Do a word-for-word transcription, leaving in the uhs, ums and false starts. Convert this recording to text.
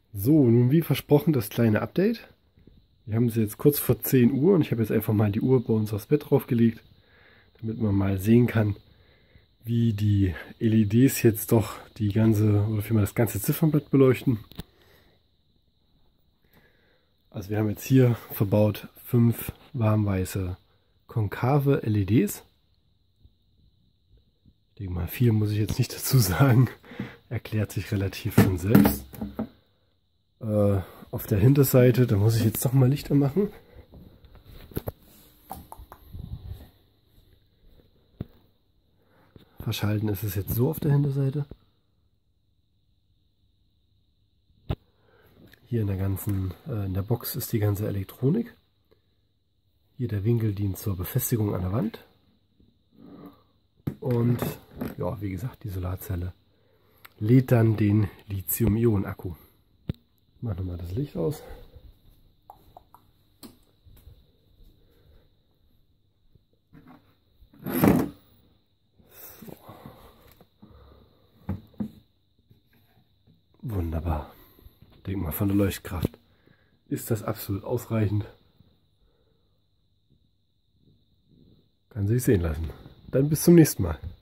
So, nun wie versprochen das kleine Update. Wir haben es jetzt kurz vor zehn Uhr und ich habe jetzt einfach mal die Uhr bei uns aufs Bett draufgelegt, damit man mal sehen kann, wie die L E Ds jetzt doch die ganze, oder vielmehr das ganze Ziffernblatt beleuchten. Also wir haben jetzt hier verbaut fünf warmweiße konkave L E Ds. Ich denke mal, viel muss ich jetzt nicht dazu sagen. Erklärt sich relativ von selbst. Äh, auf der Hinterseite, da muss ich jetzt noch mal Lichter machen. Verschalten ist es jetzt so auf der Hinterseite. Hier in der ganzen, äh, in der Box ist die ganze Elektronik. Hier der Winkel dient zur Befestigung an der Wand. Und ja, wie gesagt, die Solarzelle lädt dann den Lithium-Ionen-Akku. Ich mache nochmal das Licht aus. So. Wunderbar. Ich denke mal, von der Leuchtkraft ist das absolut ausreichend. Kann sich sehen lassen. Dann bis zum nächsten Mal.